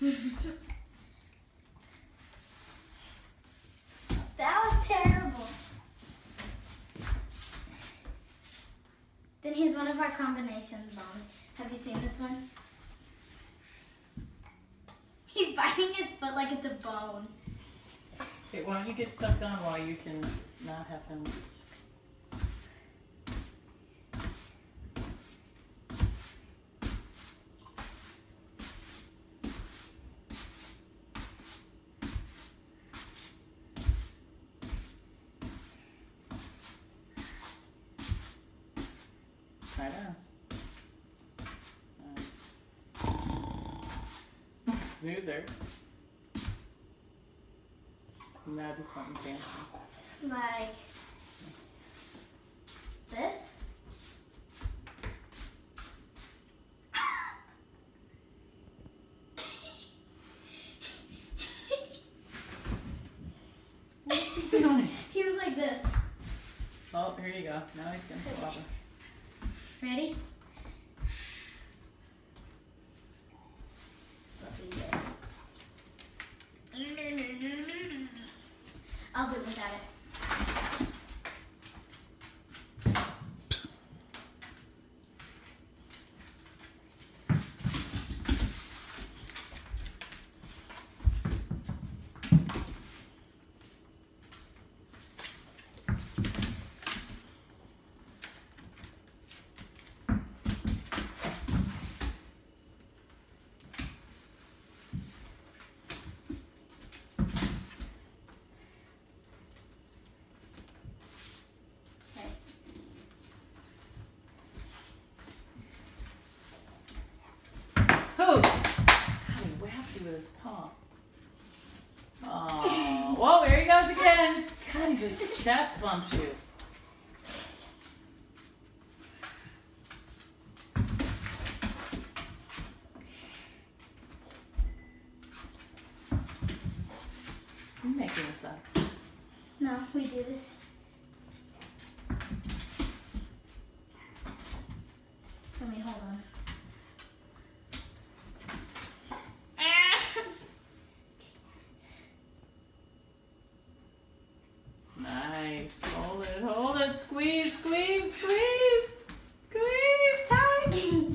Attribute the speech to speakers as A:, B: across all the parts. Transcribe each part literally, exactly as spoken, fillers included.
A: That was terrible. Then here's one of our combinations, Mom. Have you seen this one? He's biting his foot like it's a bone.
B: Okay, why don't you get stuff done while you can not have him. Try this. Nice. Snoozer. Now do something fancy.
A: Like this.
B: What's he doing?
A: He was like this.
B: Oh, here you go. Now he's going to fall over.
A: Ready? That's what we did. I'll do it without it.
B: With his paw. Oh, whoa, there he goes again. God, he just chest bumped you. I'm making this up.
A: No, we do this. Let me hold on.
B: Nice. Hold it, hold it. Squeeze, squeeze, squeeze. Squeeze. Tight.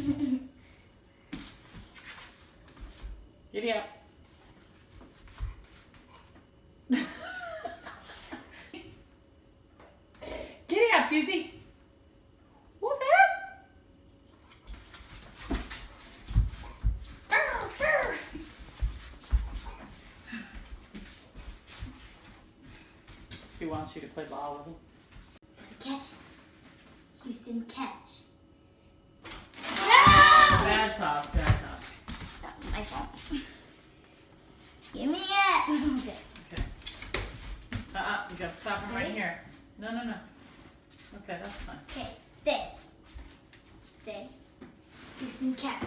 B: Giddy up. Giddy up, Fusey. What's that? He wants you to play ball with him.
A: Catch. Houston, catch.
B: Bad sauce, bad sauce.
A: That was my fault. Give me it. Okay.
B: Okay. Uh-uh, you gotta stop him right
A: Ready?
B: here. No, no, no. Okay, that's fine.
A: Okay, stay. Stay. Houston, catch.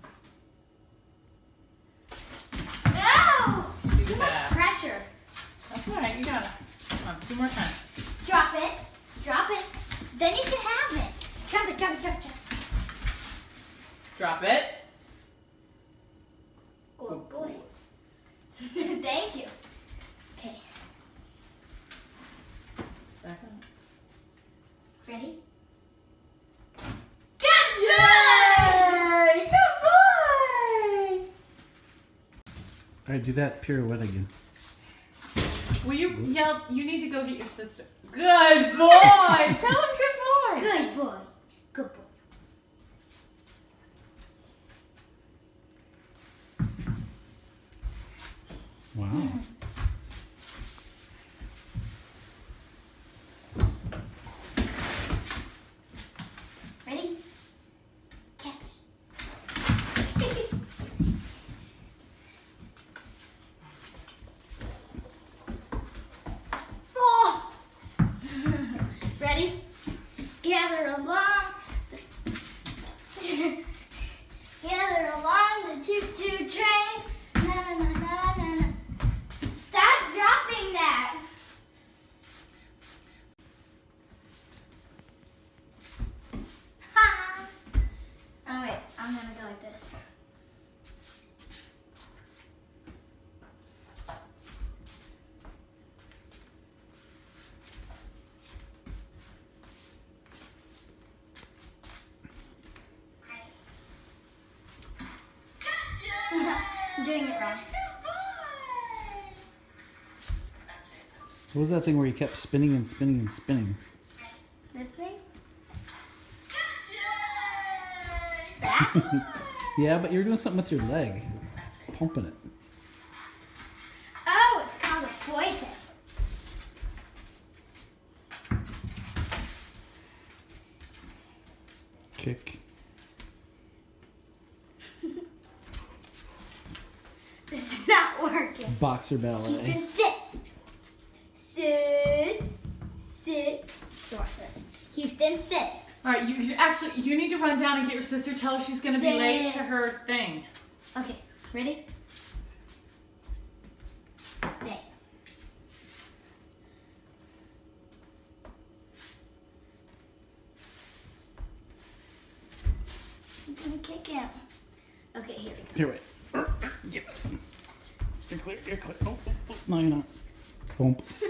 A: No!
B: Too
A: Too much
B: bad.
A: pressure.
B: That's all right, you got it. Come on, two more times.
A: Drop it. Drop it. Then you can have it. Drop it, drop it, drop it, drop it.
B: Drop it.
A: Good boy. Thank you. Okay.
B: Back up.
A: Ready?
B: Yay! Good boy!
C: All right, do that pirouette again.
B: Will you yell? You need to go get your sister. Good boy! Tell him good boy!
A: Good boy. Good boy.
C: Wow.
A: Ready? Catch. Oh! Ready? Gather along. Gather along the choo-choo train. Na na na na na na.
C: What was that thing where you kept spinning and spinning and spinning?
A: This thing? That?
C: Yeah, but you were doing something with your leg. Pumping it.
A: Oh, it's called a foisin.
C: Kick.
A: This is not working.
C: Boxer ballet.
A: Houston, sit. Sit. Sit. Dora says. Houston, sit.
B: All right, you, you actually you need to run down and get your sister. Tell her she's gonna be late to her thing.
A: Okay, ready? Stay. I'm gonna kick him. Okay, here we go.
C: Here, wait. Get it. You're clear. You're clear. Oh, oh, oh. No, you're not. Boom.